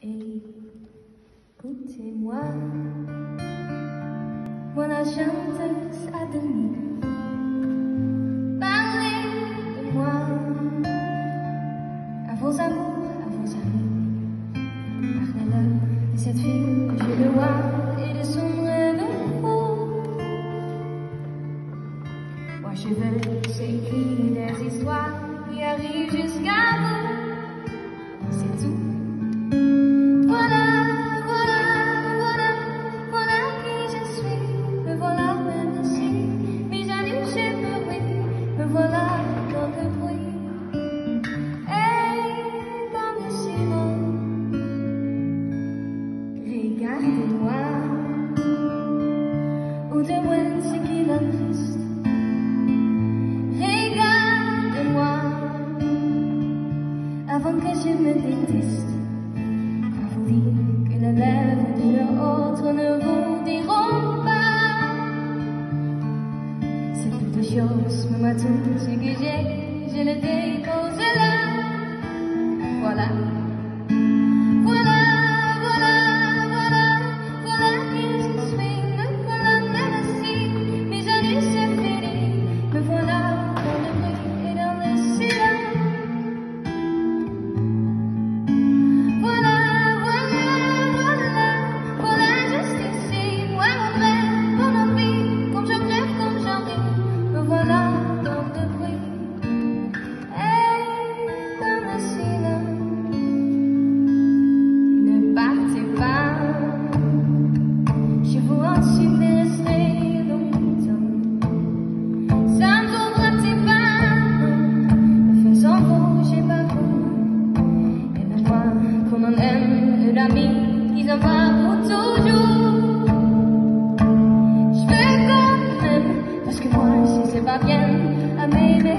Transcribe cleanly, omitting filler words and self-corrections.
Écoutez-moi, moi la chanteuse à demi. Parlez de moi à vos amours, à vos amis. Parlez-leur de cette fille que je le vois et de son rêve fou. Moi je veux écrire des histoires qui arrivent jusqu'à vous. C'est tout. Voilà dans le bruit et dans le silence. Regardez-moi, ou de moins ce qu'il en reste. Regardez-moi, avant que je me déteste. Quand vous dites que les lèvres d'une autre ne vous diront pas, c'est quelque chose, mais tout ce que j'ai, je le dépose là. Voilà. Voilà, voilà, voilà, voilà qui je suis, me voilà même si mes années c'est fini, me voilà dans le bruit et dans le silence. Voilà, voilà, voilà, voilà juste ici, moi mon rêve, mon envie, comme je rêve, comme j'en ris, me voilà. Comme on aime une amie qui s'en va pour toujours. Je veux quand même, parce que moi si c'est pas bien à m'aimer.